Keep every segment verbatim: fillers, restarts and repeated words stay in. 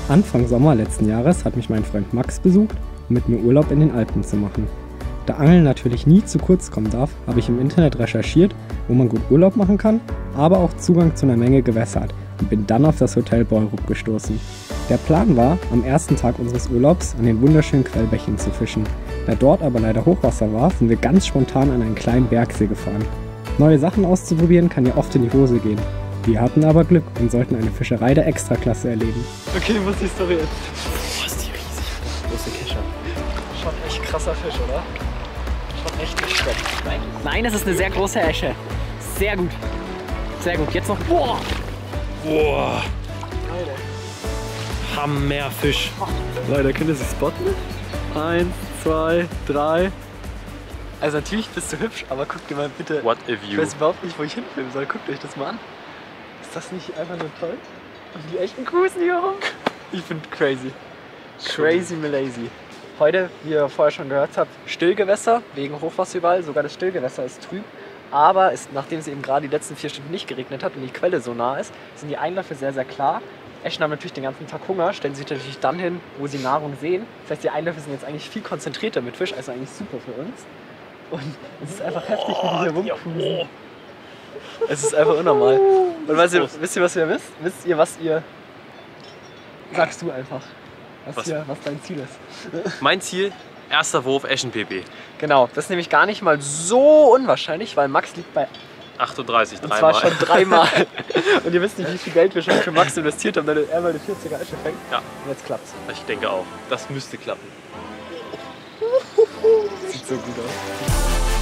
Anfang Sommer letzten Jahres hat mich mein Freund Max besucht, um mit mir Urlaub in den Alpen zu machen. Da Angeln natürlich nie zu kurz kommen darf, habe ich im Internet recherchiert, wo man gut Urlaub machen kann, aber auch Zugang zu einer Menge Gewässer hat und bin dann auf das Hotel Beurup gestoßen. Der Plan war, am ersten Tag unseres Urlaubs an den wunderschönen Quellbächen zu fischen. Da dort aber leider Hochwasser war, sind wir ganz spontan an einen kleinen Bergsee gefahren. Neue Sachen auszuprobieren kann ja oft in die Hose gehen. Wir hatten aber Glück und sollten eine Fischerei der Extraklasse erleben. Okay, du musst die Story jetzt. Boah, ist die riesig. Große Kescher. Schon echt krasser Fisch, oder? Schon echt gestoppt. Nein. Nein, das ist eine sehr große Esche. Sehr gut. Sehr gut. Jetzt noch. Boah! Boah! Hammerfisch. Leute, könnt ihr sie spotten? Eins, zwei, drei. Also natürlich bist du hübsch, aber guckt dir mal bitte. What a view. Ich weiß überhaupt nicht, wo ich hinfilmen soll. Guckt euch das mal an. Ist das nicht einfach nur toll? Und die echten Kusen hier rum? Ich bin crazy. Crazy Malazy. Heute, wie ihr vorher schon gehört habt, Stillgewässer, wegen Hochwasser überall. Sogar das Stillgewässer ist trüb. Aber ist, nachdem es eben gerade die letzten vier Stunden nicht geregnet hat und die Quelle so nah ist, sind die Einläufe sehr, sehr klar. Eschen haben natürlich den ganzen Tag Hunger, stellen sich natürlich dann hin, wo sie Nahrung sehen. Das heißt, die Einläufe sind jetzt eigentlich viel konzentrierter mit Fisch, also eigentlich super für uns. Und es ist einfach heftig, wie die hier rumcruisen. Es ist einfach unnormal. Und was ihr, wisst ihr, was ihr wisst? Wisst ihr, was ihr... Sagst du einfach, was, was? Hier, was dein Ziel ist. Mein Ziel, erster Wurf Eschen P B. Genau, das ist nämlich gar nicht mal so unwahrscheinlich, weil Max liegt bei achtunddreißig, und dreimal. zwar schon dreimal. Und ihr wisst nicht, wie viel Geld wir schon für Max investiert haben, damit er mal eine vierziger Esche fängt. Ja. Und jetzt klappt's. Ich denke auch. Das müsste klappen. Sieht so gut aus.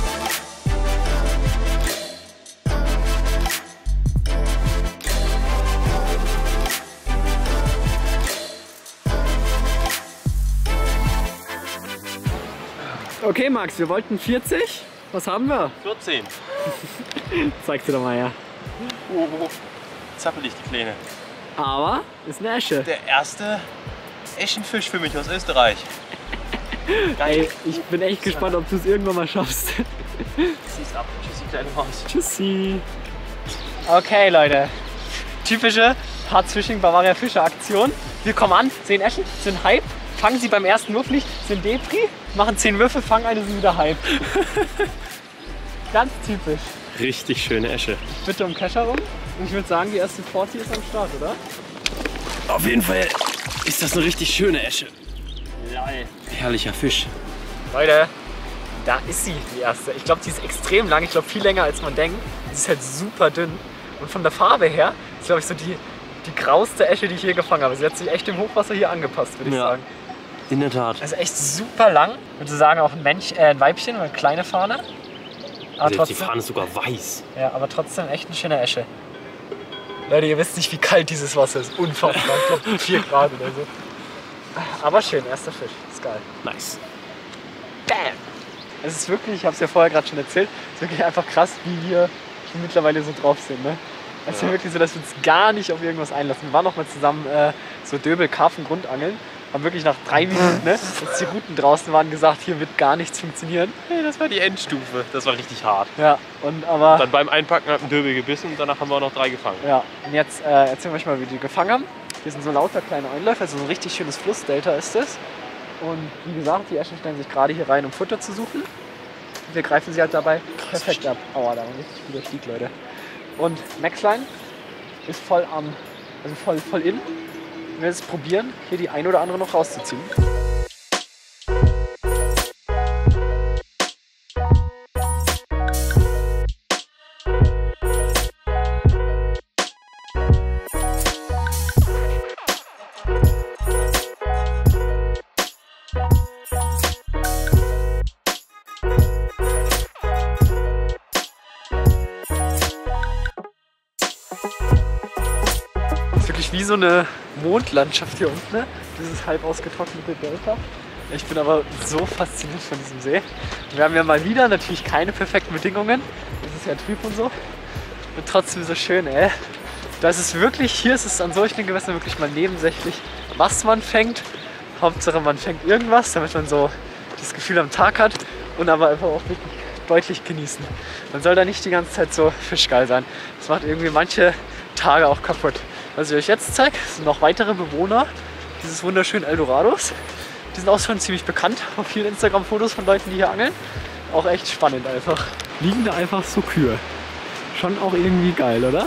Okay, Max, wir wollten vierzig. Was haben wir? vierzehn. Zeig dir doch mal her. Oh, oh. Zappelig, die Kleine. Aber ist eine Esche. Der erste Eschenfisch für mich aus Österreich. Geil. Ich bin echt gespannt, ob du es irgendwann mal schaffst. Sieh's ab. Tschüssi, kleine Maus. Tschüssi. Okay, Leute. Typische Hartz-Fishing Bavaria Fischer Aktion. Wir kommen an, sehen Eschen, sind Hype, fangen sie beim ersten Wurf nicht, sind Depri, machen zehn Würfe, fangen eine, sind wieder Hype. Ganz typisch. Richtig schöne Esche. Ich bitte um Kescher rum und ich würde sagen, die erste vierzig ist am Start, oder? Auf jeden Fall ist das eine richtig schöne Esche. Lol. Herrlicher Fisch. Leute, da ist sie, die erste. Ich glaube, die ist extrem lang. Ich glaube, viel länger als man denkt. Sie ist halt super dünn. Und von der Farbe her ist, glaube ich, so die, die grauste Esche, die ich hier gefangen habe. Sie hat sich echt dem Hochwasser hier angepasst, würde ich Ja. sagen. In der Tat. Also echt super lang. Ich würde sagen, auch ein, Mensch, äh, ein Weibchen, eine kleine Fahne. Aber Also trotzdem, die Fahne ist sogar weiß. ja, aber trotzdem echt eine schöne Esche. Leute, ihr wisst nicht, wie kalt dieses Wasser ist. Unfassbar. Ich glaube, vier Grad oder so. Aber schön, erster Fisch. Ist geil. Nice. Bam! Es ist wirklich, ich habe es ja vorher gerade schon erzählt, es ist wirklich einfach krass, wie wir mittlerweile so drauf sind. Ne? Es ist ja wirklich so, dass wir uns gar nicht auf irgendwas einlassen. Wir waren noch mal zusammen äh, so Döbel-Karpfen-Grundangeln, haben wirklich nach drei Minuten, ne, als die Routen draußen waren, gesagt, hier wird gar nichts funktionieren. Hey, das war die Endstufe. Das war richtig hart. Ja, und aber... Dann beim Einpacken hat ein Döbel gebissen und danach haben wir auch noch drei gefangen. Ja, und jetzt äh, erzählen wir euch mal, wie die gefangen haben. Hier sind so lauter kleine Einläufe, also so ein richtig schönes Flussdelta ist das. Und wie gesagt, die Eschen stellen sich gerade hier rein, um Futter zu suchen. Wir greifen sie halt dabei perfekt ab. Aua, da war ein richtig guter Stieg, Leute. Und Maxline ist voll am, also voll, voll in. Wir werden jetzt probieren, hier die ein oder andere noch rauszuziehen. Das ist wirklich wie so eine Mondlandschaft hier unten, ne? Dieses halb ausgetrocknete Delta. Ich bin aber so fasziniert von diesem See. Wir haben ja mal wieder natürlich keine perfekten Bedingungen. Es ist ja trüb und so. Und trotzdem so schön, ey. Da ist es wirklich, hier ist es an solchen Gewässern wirklich mal nebensächlich, was man fängt. Hauptsache man fängt irgendwas, damit man so das Gefühl am Tag hat und aber einfach auch wirklich deutlich genießen. Man soll da nicht die ganze Zeit so fischgeil sein. Das macht irgendwie manche Tage auch kaputt. Was ich euch jetzt zeige, sind noch weitere Bewohner dieses wunderschönen Eldorados. Die sind auch schon ziemlich bekannt auf vielen Instagram-Fotos von Leuten, die hier angeln. Auch echt spannend einfach. Liegen da einfach so Kühe. Schon auch irgendwie geil, oder?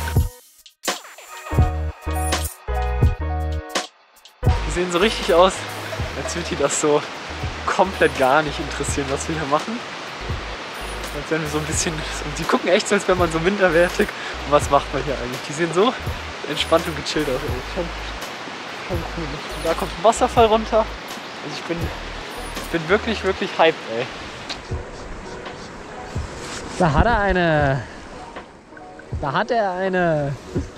Die sehen so richtig aus, als würde die das so komplett gar nicht interessieren, was wir hier machen. Als wenn wir so ein bisschen, die gucken echt so, als wenn man so minderwertig. Und was macht man hier eigentlich? Die sehen so entspannt und gechillt aus. Ey. Schon, schon cool. Und da kommt ein Wasserfall runter. Also ich bin, ich bin wirklich, wirklich hyped, ey. Da hat er eine. Da hat er eine.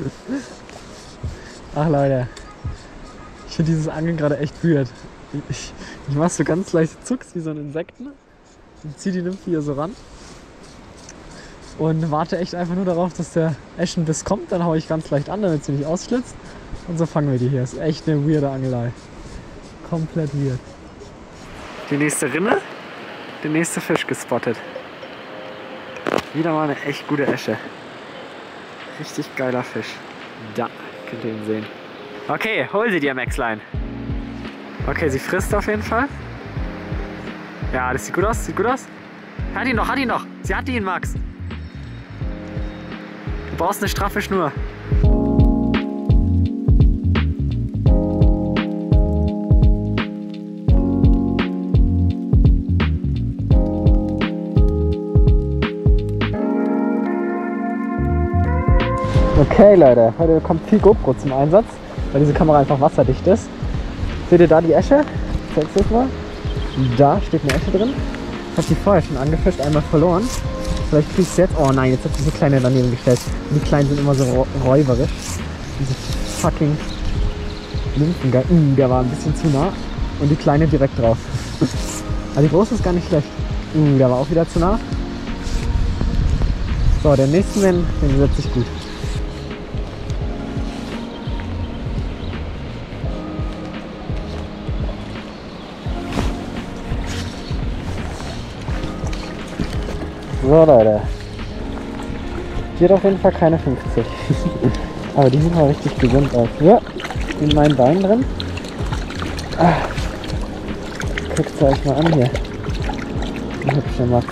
Ach Leute. Ich finde dieses Angeln gerade echt weird. Ich, ich mache so ganz leichte Zucks wie so ein Insekten und ziehe die Nymphe hier so ran. Und warte echt einfach nur darauf, dass der Eschenbiss kommt. Dann haue ich ganz leicht an, damit sie nicht ausschlitzt. Und so fangen wir die hier. Ist echt eine weirde Angelei. Komplett weird. Die nächste Rinne, der nächste Fisch gespottet. Wieder mal eine echt gute Esche. Richtig geiler Fisch. Da könnt ihr ihn sehen. Okay, hol sie dir, Maxline. Okay, sie frisst auf jeden Fall. Ja, das sieht gut aus, sieht gut aus. Hat ihn noch, hat ihn noch. Sie hat ihn, Max. Du brauchst eine straffe Schnur. Okay Leute, heute kommt viel GoPro zum Einsatz, weil diese Kamera einfach wasserdicht ist. Seht ihr da die Esche? Ich zeig's euch mal. Da steht eine Esche drin. Ich habe die vorher schon angefischt, einmal verloren. Vielleicht krieg ich es jetzt. Oh nein, jetzt hat diese kleine daneben gestellt. Und die kleinen sind immer so räuberisch. Diese fucking Nymphengeil. Uh, der war ein bisschen zu nah. Und die kleine direkt drauf. Aber die große ist gar nicht schlecht. Uh, der war auch wieder zu nah. So, den nächsten, den, den setze ich gut. So Leute, die hat auf jeden Fall keine fünfzig, aber die sieht mal richtig gesund aus. Ja, in meinen Beinen drin. Ah. Guckt sie euch mal an hier, die hübsche Max.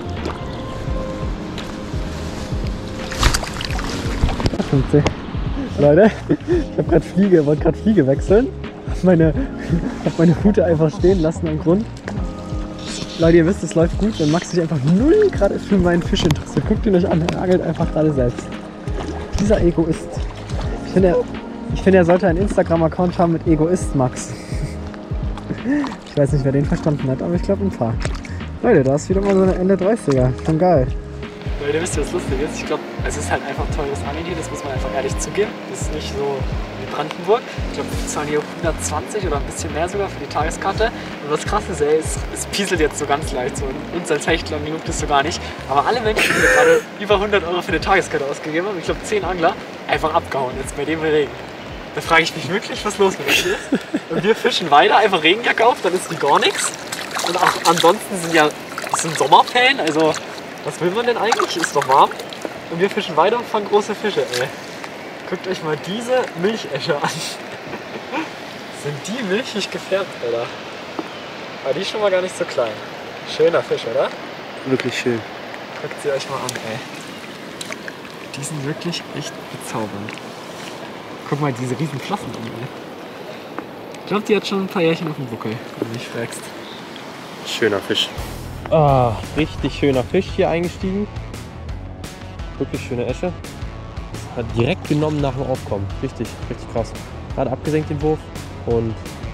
fünfzig. Leute, ich habe gerade Fliege, wollte gerade Fliege wechseln, habe meine, hab meine Rute einfach stehen lassen am Grund. Leute, ihr wisst, es läuft gut, wenn Max sich einfach null gerade für meinen Fisch interessiert. Guckt ihn euch an, er angelt einfach gerade selbst. Dieser Egoist. Ich finde, er, ich finde, er sollte einen Instagram-Account haben mit Egoist Max. Ich weiß nicht, wer den verstanden hat, aber ich glaube ein paar. Leute, da ist wieder mal so eine Ende dreißiger. Schon geil. Leute, wisst ihr, was lustig ist? Ich glaube, es ist halt einfach teures Angeln hier, das muss man einfach ehrlich zugeben. Das ist nicht so wie Brandenburg. Ich glaube, wir zahlen hier hundertzwanzig oder ein bisschen mehr sogar für die Tageskarte. Und was krass ist, ey, es, es pieselt jetzt so ganz leicht. So. Uns als Hechtlern juckt das so gar nicht. Aber alle Menschen, die gerade über hundert Euro für eine Tageskarte ausgegeben haben, ich glaube zehn Angler, einfach abgehauen jetzt bei dem Regen. Da frage ich mich wirklich, was los mit uns ist. Und wir fischen weiter, einfach Regenjacke auf, dann ist wie gar nichts. Und auch ansonsten sind ja, das sind Sommerferien, also was will man denn eigentlich? Ist doch warm. Und wir fischen weiter und fangen große Fische, ey. Guckt euch mal diese Milchesche an. Sind die milchig gefärbt, Alter. Aber die ist schon mal gar nicht so klein. Schöner Fisch, oder? Wirklich schön. Guckt sie euch mal an, ey. Die sind wirklich echt bezaubernd. Guck mal diese riesen Flossen an, ey. Ich glaube, die hat schon ein paar Jährchen auf dem Buckel, wenn du mich fragst. Schöner Fisch. Ah, richtig schöner Fisch hier eingestiegen. Wirklich schöne Esche. Hat direkt genommen nach dem Aufkommen. Richtig, richtig krass. Gerade abgesenkt den Wurf und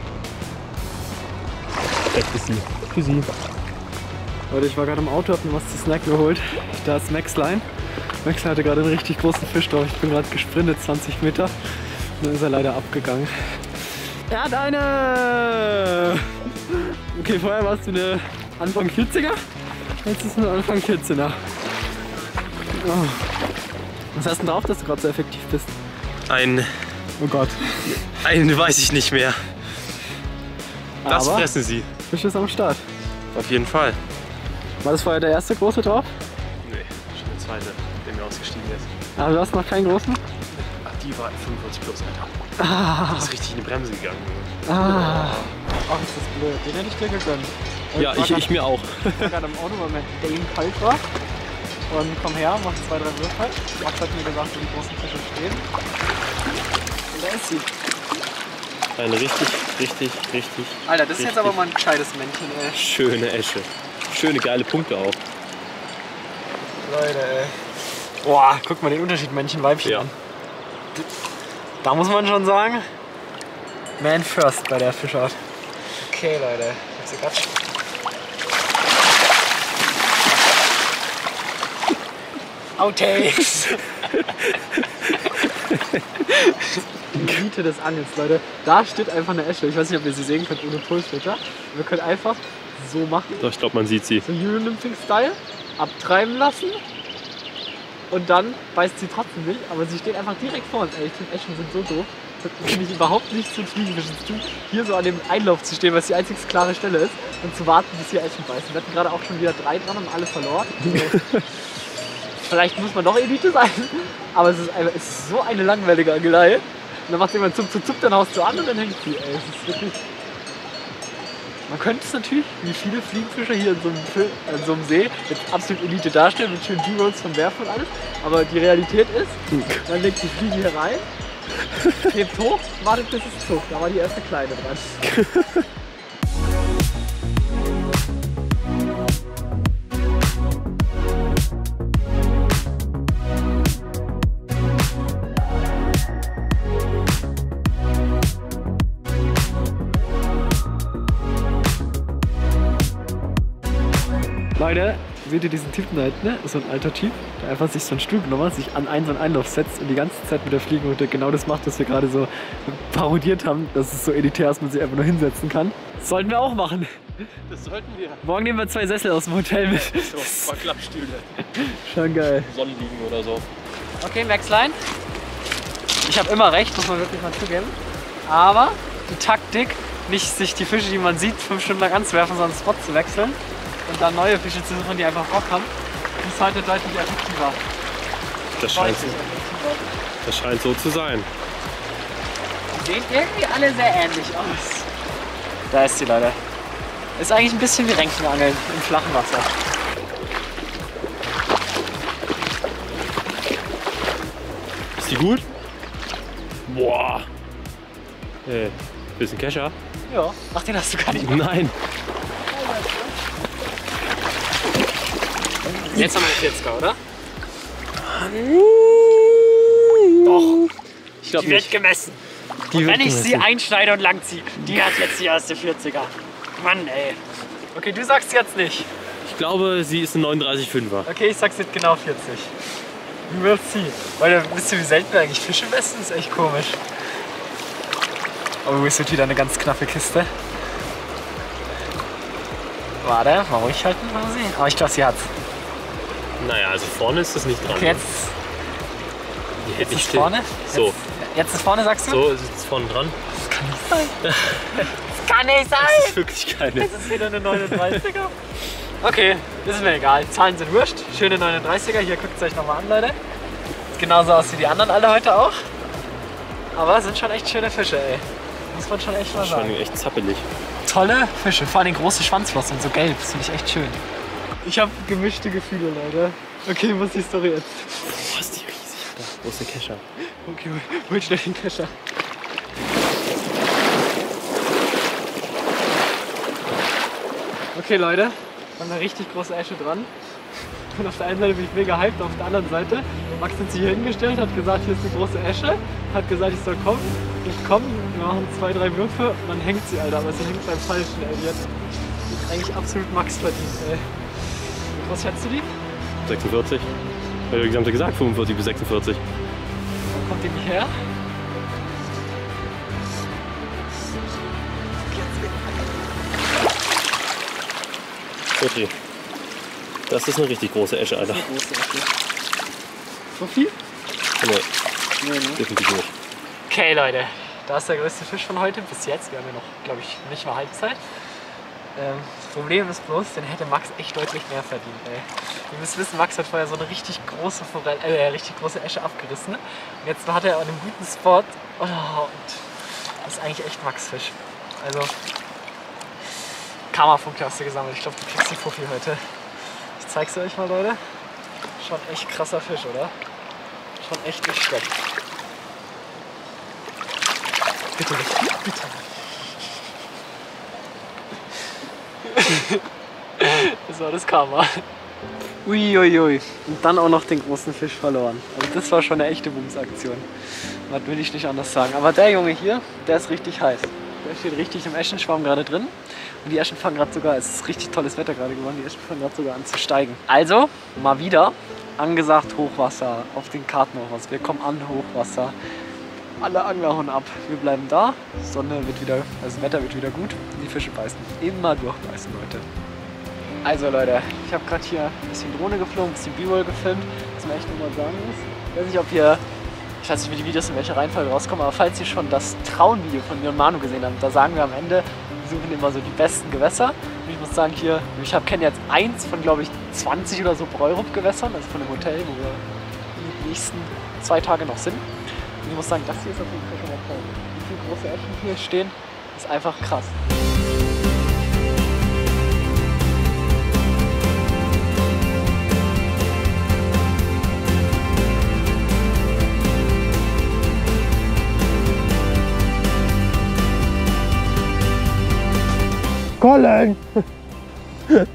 weg ist sie. Tschüssi. Leute, ich war gerade im Auto, hab mir was zu snacken geholt. Da ist Maxline. Maxline hatte gerade einen richtig großen Fisch drauf. Ich bin gerade gesprintet, zwanzig Meter. Und dann ist er leider abgegangen. Er hat eine! Okay, vorher warst du eine Anfang vierziger. Jetzt ist es eine Anfang vierzehner. Oh. Was hast du denn drauf, dass du gerade so effektiv bist? Ein... Oh Gott. Einen weiß ich nicht mehr. Das Aber fressen sie. Fisch ist am Start. Auf jeden Fall. War das vorher der erste große drauf? Nee, schon der zweite, der mir ausgestiegen ist. Aber du hast noch keinen großen? Ach, die war fünfundvierzig plus, Alter. Ah. Die ist richtig in die Bremse gegangen. Ah. Ach, ist das blöd. Den hätte ich dir gegönnt. Ja, ich, ich mir auch. Ich war gerade im Auto, weil mein Game kalt war. Und komm her, mach zwei, drei Würfe. Max hat mir gesagt, wo die großen Fische stehen. Und da ist sie. Eine richtig, richtig, richtig. Alter, das ist richtig jetzt aber mal ein gescheites Männchen, ey. schöne Esche. Schöne, geile Punkte auch. Leute, ey. Boah, guck mal den Unterschied Männchen-Weibchen Ja. an. Da muss man schon sagen, Man first bei der Fischart. Okay, Leute. Ich hab sie grad. Outtakes! Die Elite des Angels, Leute. Da steht einfach eine Esche. Ich weiß nicht, ob ihr sie sehen könnt ohne Pulsfilter. Wir können einfach so machen. Doch, ich glaube, man sieht sie. So Unilimping-Style. Abtreiben lassen. Und dann beißt sie trotzdem nicht, aber sie steht einfach direkt vor uns. Ey, ich finde Eschen sind so doof. Das hat nämlich überhaupt nichts mit Fliegenfischen zu tun. Hier so an dem Einlauf zu stehen, was die einzig klare Stelle ist. Und zu warten, bis hier Eschen beißen. Wir hatten gerade auch schon wieder drei dran und alle verloren. Also, vielleicht muss man doch Elite sein. Aber es ist, einfach, es ist so eine langweilige Angelei. Und dann macht jemand zup, zup, zup, dann haust du an und dann hängt sie. Ey, es ist wirklich... Man könnte es natürlich, wie viele Fliegenfischer hier in so einem, Film, in so einem See, jetzt absolut Elite darstellen, mit schönen D-Rolls vom Werfen und alles. Aber die Realität ist, man legt die Fliege hier rein, hebt hoch, wartet bis es zuckt. Da war die erste Kleine dran. Leute, seht ihr diesen Typen da hinten? Das ist so ein alter Typ, der einfach sich so einen Stuhl genommen hat, sich an einen so einen Einlauf setzt und die ganze Zeit mit der Fliegenroute genau das macht, was wir gerade so parodiert haben, dass es so elitär ist, man sich einfach nur hinsetzen kann. Das sollten wir auch machen. Das sollten wir. Morgen nehmen wir zwei Sessel aus dem Hotel mit. So, ein paar Klappstühle. Schon geil. Sonnenliegen oder so. Okay, Maxline. Ich habe immer recht, muss man wirklich mal zugeben. Aber die Taktik, nicht sich die Fische, die man sieht, fünf Stunden lang anzuwerfen, sondern Spot zu wechseln und dann neue Fische zu suchen, die einfach Bock haben, ist heute deutlich effektiver. Das scheint, Deutlich effektiver. das scheint so zu sein. Die sehen irgendwie alle sehr ähnlich aus. Da ist sie, Leute. Ist eigentlich ein bisschen wie Renkenangeln im flachen Wasser. Ist die gut? Boah. Äh, bisschen Kescher? Ja. Ach, den hast du gar nicht. Nein. Jetzt haben wir eine vierziger, oder? Doch. Ich glaube Die wird nicht. gemessen. Die Und wird wenn ich sie gemessen. einschneide und langziehe, die hat jetzt die erste vierziger. Mann, ey. Okay, du sagst jetzt nicht. Ich glaube, sie ist ein neununddreißig Fünfer. Okay, ich sag's jetzt genau vierzig. You will see. Weil wisst ihr, wie selten wir eigentlich Fische messen? Das ist echt komisch. Aber es wird wieder eine ganz knappe Kiste. Warte, mal ruhig halten, mal sehen. Aber ich glaube, sie hat's. Naja, also vorne ist das nicht dran. Okay, jetzt, Die hält jetzt nicht ist still. vorne. So. Jetzt, jetzt ist vorne, sagst du? So ist es vorne dran. Das kann nicht sein. Das kann nicht Das sein. ist wirklich keine. Das ist wieder eine neununddreißiger. Okay, das ist mir egal. Zahlen sind wurscht. Schöne neununddreißiger. Hier guckt es euch nochmal an, Leute. Sieht genauso aus wie die anderen alle heute auch. Aber sind schon echt schöne Fische, ey. Muss man schon echt mal Schon sagen. echt zappelig. Tolle Fische, vor allem große Schwanzflossen, so gelb. Das finde ich echt schön. Ich habe gemischte Gefühle, Leute. Okay, was ist die Story jetzt? Boah, ist die riesig, Alter. Wo ist der Kescher? Okay, hol schnell den Kescher. Okay, Leute, wir haben eine richtig große Esche dran. Und auf der einen Seite bin ich mega hyped, auf der anderen Seite Max hat sich hier hingestellt, hat gesagt, hier ist eine große Esche, hat gesagt, ich soll kommen. Ich komme, wir machen zwei, drei Würfe und dann hängt sie, Alter. Aber sie hängt beim Falschen, ey. Die hat eigentlich absolut Max verdient, ey. Wie groß schätzt du die? sechsundvierzig. Ich habe gesagt, fünfundvierzig bis sechsundvierzig. Wo kommt die nicht her? Okay. Das ist eine richtig große Esche, Alter. Eine große Esche. So viel? Nee, Nee, ne? definitiv nicht. Okay, Leute, da ist der größte Fisch von heute bis jetzt. Wir haben ja noch, glaube ich, nicht mal Halbzeit. Ähm, das Problem ist bloß, den hätte Max echt deutlich mehr verdient, ey. Ihr müsst wissen, Max hat vorher so eine richtig große Forelle, äh, richtig große Esche abgerissen. Und jetzt hat er an einem guten Spot. Oh, und das ist eigentlich echt Max-Fisch. Also, Karma-Punkte hast du gesammelt. Ich glaube, du kriegst die Fuffi heute. Ich zeig's euch mal, Leute. Schon echt krasser Fisch, oder? Schon echt nicht schlecht. Bitte nicht, bitte nicht. Das war das Karma. Uiuiui. Ui. Und dann auch noch den großen Fisch verloren. Also das war schon eine echte Bumsaktion. Was will ich nicht anders sagen. Aber der Junge hier, der ist richtig heiß. Der steht richtig im Eschenschwarm gerade drin. Und die Eschen fangen gerade sogar, es ist richtig tolles Wetter gerade geworden, die Eschen fangen gerade sogar an zu steigen. Also, mal wieder angesagt Hochwasser auf den Karten Hochwasser. Wir kommen an Hochwasser. Alle Angler hauen ab. Wir bleiben da. Sonne wird wieder, also das Wetter wird wieder gut. Die Fische beißen. Immer durchbeißen, Leute. Also Leute, ich habe gerade hier ein bisschen Drohne geflogen, ein bisschen B-Roll gefilmt, was man echt nochmal sagen muss. Ich weiß nicht, ob ihr, ich weiß nicht, wie die Videos in welcher Reihenfolge rauskommen, aber falls ihr schon das Traun-Video von mir und Manu gesehen habt, da sagen wir am Ende, wir suchen immer so die besten Gewässer. Und ich muss sagen, hier, ich kenne jetzt eins von, glaube ich, zwanzig oder so Breurup-Gewässern, also von dem Hotel, wo wir die nächsten zwei Tage noch sind. Und ich muss sagen, das hier ist auf jeden Fall schon mal toll. Wie viele große Eschen hier stehen, ist einfach krass. Colin! Das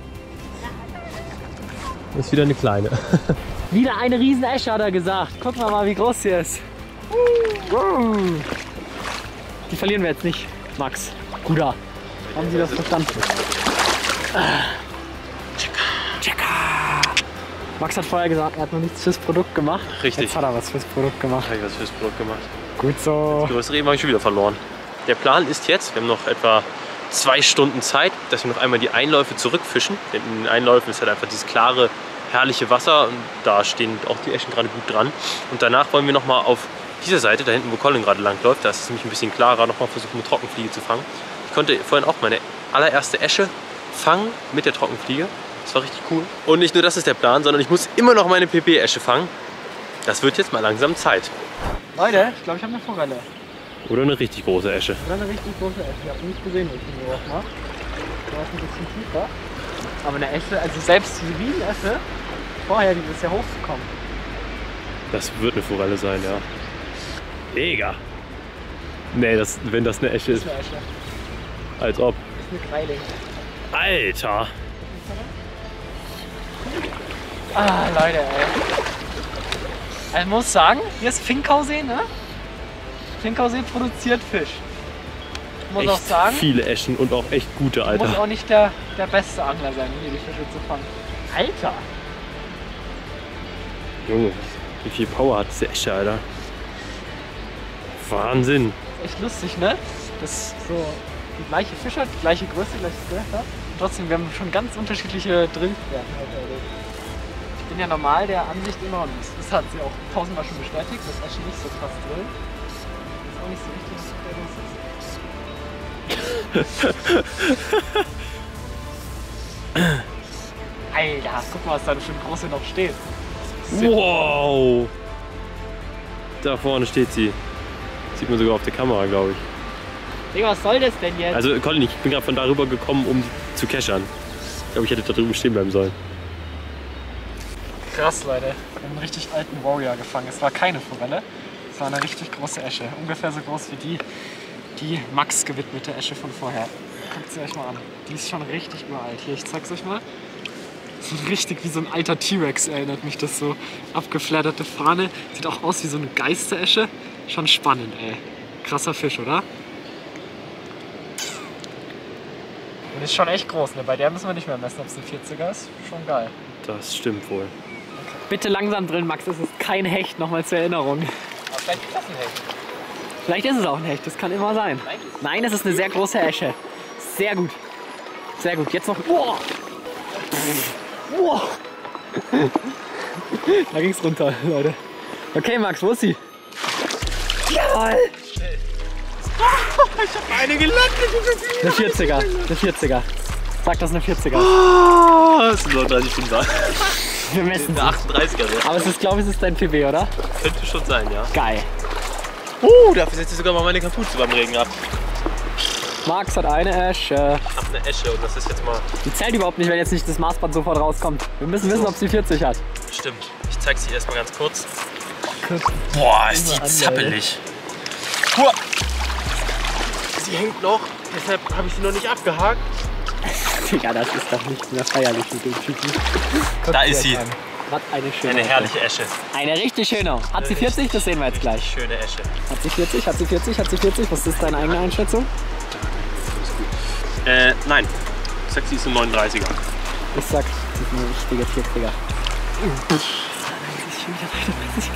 ist wieder eine kleine. Wieder eine Riesenesche, hat er gesagt. Gucken wir mal, wie groß sie ist. Die verlieren wir jetzt nicht, Max. Guter. Haben Sie das verstanden? Max hat vorher gesagt, er hat noch nichts fürs Produkt gemacht. Richtig. Jetzt hat er was fürs Produkt gemacht. Habe ich was fürs Produkt gemacht. Gut so. Das größere Reben habe ich schon wieder verloren. Der Plan ist jetzt, wir haben noch etwa zwei Stunden Zeit, dass wir noch einmal die Einläufe zurückfischen. Denn in den Einläufen ist halt einfach dieses klare, herrliche Wasser und da stehen auch die Eschen gerade gut dran. Und danach wollen wir noch mal auf dieser Seite, da hinten, wo Colin gerade lang läuft, da ist es nämlich ein bisschen klarer, noch mal versuchen, mit Trockenfliege zu fangen. Ich konnte vorhin auch meine allererste Esche fangen mit der Trockenfliege. Das war richtig cool. Und nicht nur das ist der Plan, sondern ich muss immer noch meine P P-Esche fangen. Das wird jetzt mal langsam Zeit. Leute, ich glaube, ich habe eine Forelle. Oder eine richtig große Esche. Oder eine richtig große Esche. Ich habe nicht gesehen, wie ich die drauf mache. Da ist ein bisschen tiefer. Aber eine Esche, also selbst die Riesenesche, vorher, die ist ja hochgekommen. Das wird eine Forelle sein, ja. Mega! Nee, das, wenn das eine Esche ist. Das ist eine Esche. Als ob. Das ist eine Greiling. Alter! Ah, Leute, ey. Also, ich muss sagen, hier ist Finkausee, ne? Finkausee produziert Fisch. Ich muss echt auch sagen, viele Eschen und auch echt gute, Alter. muss auch nicht der, der beste Angler sein, um hier die Fische zu fangen. Alter! Junge, wie viel Power hat diese Esche, Alter? Wahnsinn! Echt lustig, ne? Das ist so die gleiche Fischer, die gleiche Größe, gleiches Gewicht. Trotzdem, wir haben schon ganz unterschiedliche Drillquerten heute erlebt. Ich bin ja normal der Ansicht immer, und das hat sie auch tausendmal schon bestätigt, dass Eschen nicht so krass drillen. Das ist auch nicht so richtig, was der ist. Alter, guck mal, was da für eine große noch steht. Wow! Da vorne steht sie. Sieht man sogar auf der Kamera, glaube ich. Digga, was soll das denn jetzt? Also Colin, ich bin gerade von darüber gekommen, um zu keschern. Ich glaube, ich hätte da drüben stehen bleiben sollen. Krass, Leute. Wir haben einen richtig alten Warrior gefangen. Es war keine Forelle, es war eine richtig große Esche. Ungefähr so groß wie die, die Max gewidmete Esche von vorher. Guckt sie euch mal an. Die ist schon richtig uralt. Hier, ich zeig's euch mal. So richtig wie so ein alter T-Rex erinnert mich das so. Abgeflatterte Fahne. Sieht auch aus wie so eine Geisteresche. Schon spannend, ey. Krasser Fisch, oder? Und ist schon echt groß, ne? Bei der müssen wir nicht mehr messen, ob es ein vierziger ist. Schon geil. Das stimmt wohl. Bitte langsam drin, Max. Das ist kein Hecht, nochmal zur Erinnerung. Aber vielleicht ist das ein Hecht. Vielleicht ist es auch ein Hecht, das kann immer sein. Nein, es ist eine sehr große Esche. Sehr gut. Sehr gut. Jetzt noch. Boah! Boah! Da ging's runter, Leute. Okay, Max, wo ist sie? Jawohl! Ich hab eine gelandet! Eine vierziger, eine vierziger. Sag, das ist eine vierziger. Oh, das ist neununddreißig Fünfer. Wir messen Der achtunddreißiger. Ne? Aber es ist, glaube ich, es ist dein P B, oder? Könnte schon sein, ja. Geil. Uh, dafür setze ich sogar mal meine Kapuze beim Regen ab. Max hat eine Esche. Ich habe eine Esche und das ist jetzt mal... Die zählt überhaupt nicht, wenn jetzt nicht das Maßband sofort rauskommt. Wir müssen wissen, ob sie vierzig hat. Stimmt. Ich zeige sie erstmal ganz kurz. Boah, ist die zappelig. Uah. Sie hängt noch, deshalb habe ich sie noch nicht abgehakt. Digga, das ist doch nicht mehr feierlich mit dem Typen. Da ist sie. Was eine schöne Eine herrliche Esche. Eine richtig schöne. Hat sie vierzig? Das sehen wir jetzt gleich. Schöne Esche. Hat sie vierzig? Hat sie vierzig? Hat sie vierzig? Was ist deine eigene Einschätzung? Äh, nein. Ich sag, sie ist ein neununddreißiger. Ich sag, sie ist eine richtige vierziger. Das ist schon wieder neununddreißig.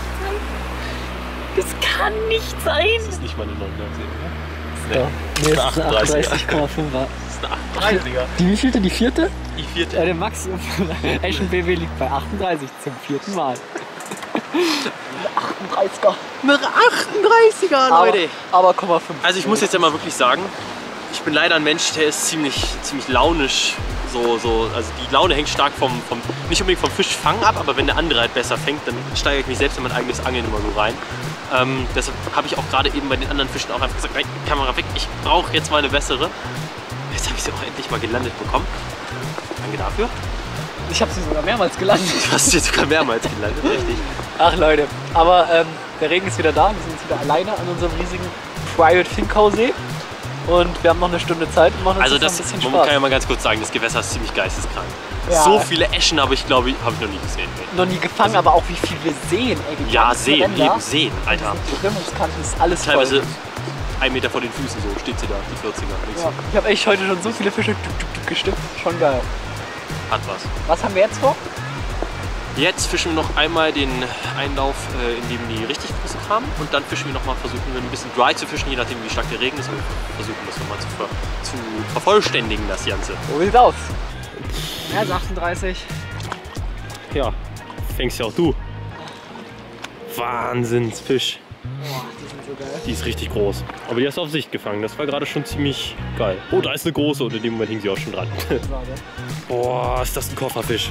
Das kann nicht sein. Das ist nicht mal eine neununddreißiger. Ja. Nee, das ist eine achtunddreißig Komma fünfer. Das ist eine achtunddreißiger. Die wievielte? Die vierte? Die vierte. Äh, der Max Eschen B W liegt bei achtunddreißig zum vierten Mal. achtunddreißiger. Eine achtunddreißiger, Leute. Aber, aber Komma fünf. Also ich muss jetzt ja mal wirklich sagen, ich bin leider ein Mensch, der ist ziemlich, ziemlich launisch. So, so, also die Laune hängt stark vom, vom, nicht unbedingt vom Fischfang ab, aber wenn der andere halt besser fängt, dann steigere ich mich selbst in mein eigenes Angeln immer so rein. Ähm, deshalb habe ich auch gerade eben bei den anderen Fischen auch einfach gesagt, nein, Kamera weg, ich brauche jetzt mal eine bessere. Jetzt habe ich sie auch endlich mal gelandet bekommen. Danke dafür. Ich habe sie sogar mehrmals gelandet. Du hast sie sogar mehrmals gelandet, richtig. Ach Leute, aber ähm, der Regen ist wieder da. Wir sind jetzt wieder alleine an unserem riesigen Private Finkau-See. Und wir haben noch eine Stunde Zeit und machen uns Also jetzt das, noch ein bisschen man Spaß. kann ja mal ganz kurz sagen, das Gewässer ist ziemlich geisteskrank. Ja. So viele Eschen habe ich, glaube ich, habe ich noch nie gesehen. Noch nie gefangen, aber auch wie viel wir sehen. Ey, die Ja, ganzen sehen, Ränder, eben sehen, Alter. Die Strömungskanten ist alles Teilweise voll. ein Meter vor den Füßen so, steht sie da, die vierziger. Ja, ich habe echt heute schon so viele Fische tuk, tuk, tuk, gestimmt. Schon geil. Hat was. Was haben wir jetzt vor? Jetzt fischen wir noch einmal den Einlauf, äh, in dem die richtig großen kamen. Und dann fischen wir noch mal, versuchen wir ein bisschen dry zu fischen, je nachdem wie stark der Regen ist. Und versuchen das nochmal zu, ver zu vervollständigen, das Ganze. Wo sieht's aus? Ja, ist achtunddreißig. Ja, fängst ja auch du. Wahnsinnsfisch. Boah, die sind so geil. Die ist richtig groß. Aber die hast du auf Sicht gefangen. Das war gerade schon ziemlich geil. Oh, da ist eine große und in dem Moment hing sie auch schon dran. Boah, ist das ein Kofferfisch.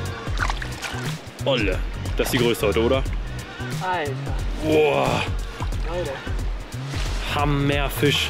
Olle. Das ist die größte heute, oder? Alter. Boah. Leute. Hammerfisch.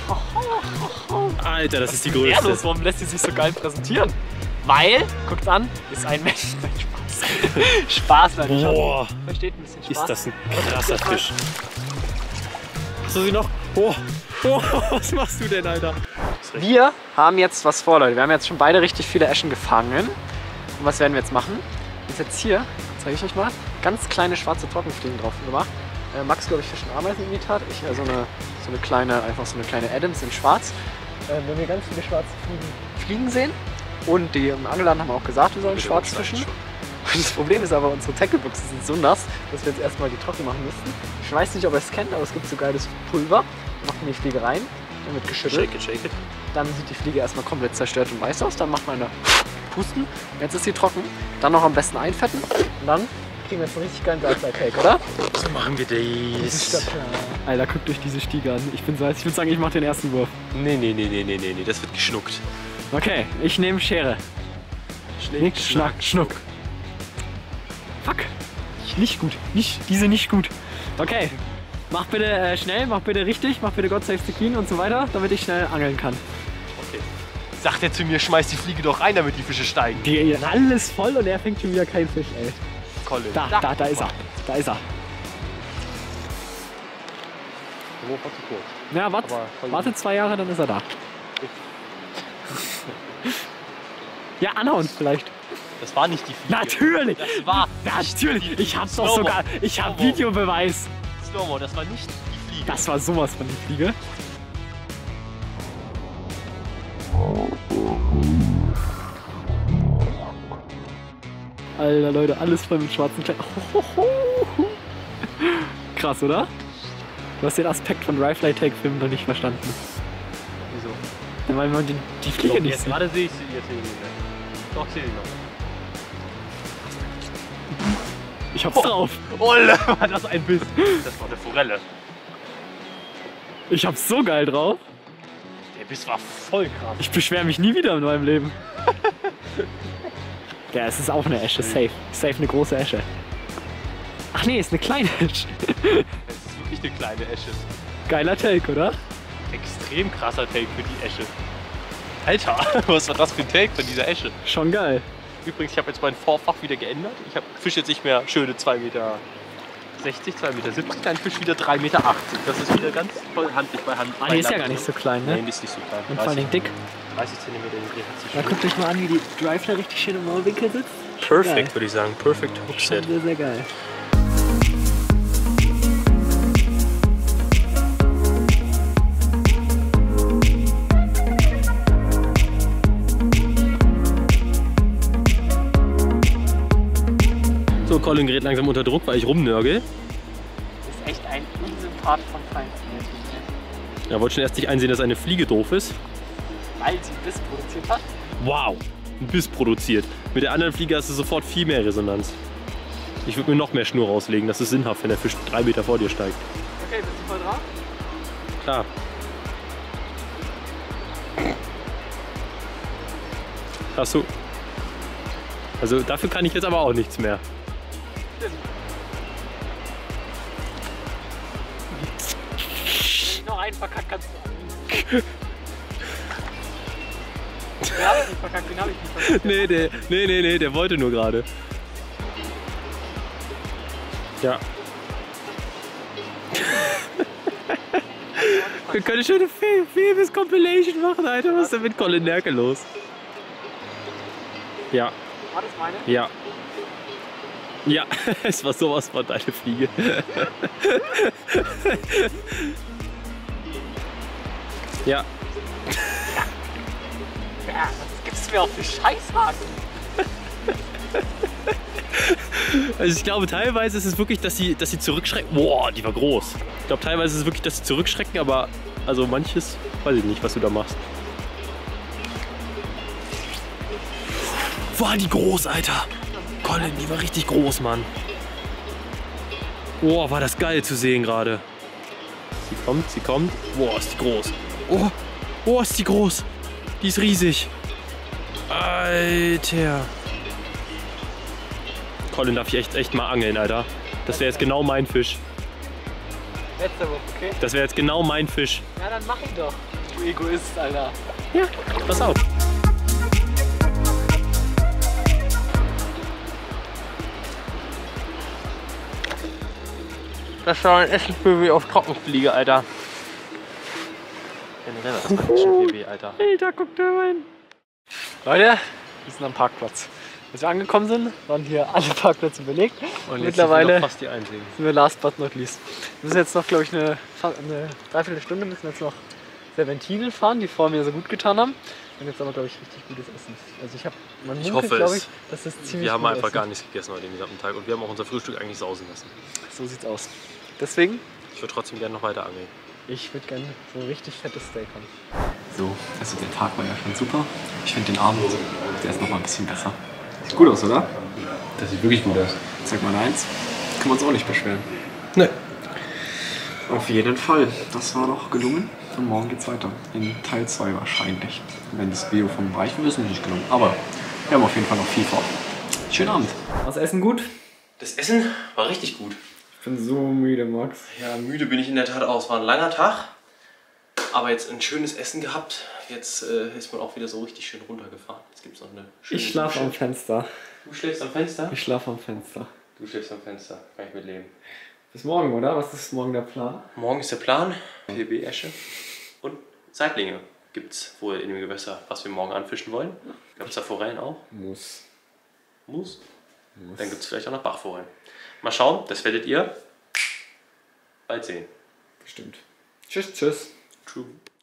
Alter, das ist die größte. Ehrlos, warum lässt sie sich so geil präsentieren? Weil, guckt an, ist ein Mensch. Nein, Spaß. Spaß, Leute. Boah. Versteht ein bisschen Spaß. Ist das ein krasser Fisch. Hast du sie noch? Oh. Oh, was machst du denn, Alter? Wir haben jetzt was vor, Leute. Wir haben jetzt schon beide richtig viele Eschen gefangen. Und was werden wir jetzt machen? Ist jetzt hier, zeige ich euch mal, ganz kleine schwarze Trockenfliegen drauf gemacht. Äh, Max, glaube ich, Fisch- und Ameisenimitat. Ich äh, so, eine, so eine kleine, einfach so eine kleine Adams in schwarz. Äh, wenn wir ganz viele schwarze Fliegen, Fliegen sehen und die im Angelladen haben auch gesagt, wir sollen schwarz fischen. Das Problem ist aber, unsere Tacklebuchsen sind so nass, dass wir jetzt erstmal die trocken machen müssten. Ich weiß nicht, ob ihr es kennt, aber es gibt so geiles Pulver. Macht in die Fliege rein, dann wird geschüttelt. Shake it, shake it. Dann sieht die Fliege erstmal komplett zerstört und weiß aus. Dann macht man eine Pusten. Jetzt ist sie trocken. Dann noch am besten einfetten. Und dann kriegen wir jetzt einen richtig geilen Salzei-Cake, oder? So machen wir das. Alter, guckt euch diese Stiege an. Ich bin so heiß. Ich würde sagen, ich mache den ersten Wurf. Nee, nee, nee, nee, nee, nee, nee, das wird geschnuckt. Okay, ich nehme Schere. Schnick, schnack, schnuck. Fuck. Nicht gut. Nicht, diese nicht gut. Okay. Mach bitte äh, schnell, mach bitte richtig, mach bitte God Save the Queen und so weiter, damit ich schnell angeln kann. Okay. Sagt er zu mir, schmeiß die Fliege doch rein, damit die Fische steigen. Die Ralle ist voll und er fängt schon wieder keinen Fisch, ey. Colin. Da, da, da ist er. Da ist er. Ja, wart, warte zwei Jahre, dann ist er da. Ja, anhauen vielleicht. Das war nicht die Fliege. Natürlich! Das war Natürlich! Ich hab's doch Slow-Mo. sogar. Ich hab Slow-Mo. Videobeweis. Slow-Mo, das war nicht die Fliege. Das war sowas von die Fliege. Alter Leute, alles voll mit schwarzen Kleidern. Krass, oder? Du hast den Aspekt von Dry Fly Take Film noch nicht verstanden. Wieso? Ja, weil man die, die Fliege nicht Jetzt sieht. gerade sehe ich sie, jetzt sehe ich sie nicht. Doch, sehe ich noch. Ich hab's drauf. Olle, war das ein Biss. Das war eine Forelle. Ich hab's so geil drauf. Der Biss war voll krass. Ich beschwere mich nie wieder in meinem Leben. Ja, es ist auch eine Esche, safe. Safe eine große Esche. Ach nee, ist eine kleine Esche. Es ist wirklich eine kleine Esche. Geiler Take, oder? Extrem krasser Take für die Esche. Alter, was war das für ein Take von dieser Esche? Schon geil. Übrigens, ich habe jetzt mein Vorfach wieder geändert. Ich fische jetzt nicht mehr schöne zwei Meter sechzig, zwei Meter siebzig, dann Fisch wieder drei Meter achtzig. Das ist wieder ganz voll handlich bei Hand. Ah, die ist ja gar nicht so klein, ne? Nein, die ist nicht so klein. Und vor allem dick. dreißig Zentimeter in Da guckt euch mal an, wie die Drive da richtig schön im Maulwinkel sitzt. Perfekt, würde ich sagen. Perfect Hookset. Sehr, sehr geil. So, Colin gerät langsam unter Druck, weil ich rumnörgel. Das ist echt ein Unsympath von Feinsten. Er wollte schon erst nicht einsehen, dass eine Fliege doof ist. Weil sie Biss produziert hat. Wow, ein Biss produziert. Mit der anderen Fliege hast du sofort viel mehr Resonanz. Ich würde mir noch mehr Schnur rauslegen, das ist sinnhaft, wenn der Fisch drei Meter vor dir steigt. Okay, bist du voll drauf? Klar. Hast du. Also dafür kann ich jetzt aber auch nichts mehr. Noch einen verkackt kannst du annehmen. Den hab ich nicht verkackt, den hab ich nicht verkackt. Nee, der, nee, nee, nee, der wollte nur gerade. Ja. Wir können schon eine Phoebus-Compilation machen, Alter. Was ist denn mit Colin Nerke los? Ja. War das meine? Ja. Ja, es war sowas von deine Fliege. Ja. Ja, was gibst du mir auch für Scheißhaken? Also ich glaube, teilweise ist es wirklich, dass sie, dass sie zurückschrecken. Boah, die war groß. Ich glaube, teilweise ist es wirklich, dass sie zurückschrecken, aber also manches, weiß ich nicht, was du da machst. War die groß, Alter. Colin, die war richtig groß, Mann. Boah, war das geil zu sehen gerade. Sie kommt, sie kommt. Boah, ist die groß. Oh, oh, ist die groß. Die ist riesig. Alter. Colin, darf ich echt, echt mal angeln, Alter. Das wäre jetzt genau mein Fisch. Letzter Wurf, okay? Das wäre jetzt genau mein Fisch. Ja, dann mach ihn doch. Du Egoist, Alter. Ja, pass auf. Das war ein Essenbaby auf Trockenfliege, Alter. Generell, das war ein Essenbaby, Alter. Alter, guck da rein. Leute, wir sind am Parkplatz. Als wir angekommen sind, waren hier alle Parkplätze belegt. Und jetzt mittlerweile sind wir noch fast die einzigen. sind wir last but not least. Wir müssen jetzt noch, glaube ich, eine, eine Dreiviertelstunde müssen jetzt noch Serpentinen fahren, die vor mir so gut getan haben. Und jetzt aber, glaube ich, richtig gutes Essen. Also ich habe, man Ich munkelt, hoffe glaube es. ich, dass das ziemlich Wir haben gut einfach Essen. gar nichts gegessen heute den gesamten Tag und wir haben auch unser Frühstück eigentlich sausen lassen. So sieht's aus. Deswegen, Ich würde trotzdem gerne noch weiter angeln. ich würde gerne so ein richtig fettes Steak haben. So, also der Tag war ja schon super. Ich finde den Abend, der ist noch mal ein bisschen besser. Sieht gut aus, oder? Das sieht wirklich gut aus. Sag mal eins, können wir uns auch nicht beschweren. Ne. Auf jeden Fall, das war doch gelungen. Und morgen geht's weiter. In Teil zwei wahrscheinlich. Wenn das Video vom Reichen ist, nicht gelungen. Aber wir haben auf jeden Fall noch viel vor. Schönen Abend. Was Essen gut? Das Essen war richtig gut. Ich bin so müde, Max. Ja, müde bin ich in der Tat auch. Es war ein langer Tag, aber jetzt ein schönes Essen gehabt. Jetzt äh, ist man auch wieder so richtig schön runtergefahren. Jetzt gibt es noch eine schöne Ich schlafe am Dusche. Fenster. Du schläfst am Fenster? Ich schlafe am Fenster. Du schläfst am Fenster. Kann ich mitleben. Bis morgen, oder? Was ist morgen der Plan? Morgen ist der Plan. P B-Esche und Saiblinge gibt es wohl in dem Gewässer, was wir morgen anfischen wollen. Gibt es da Forellen auch? Muss. Muss. Muss. Dann gibt es vielleicht auch noch Bachforellen. Mal schauen, das werdet ihr bald sehen. Bestimmt. Tschüss, tschüss. True.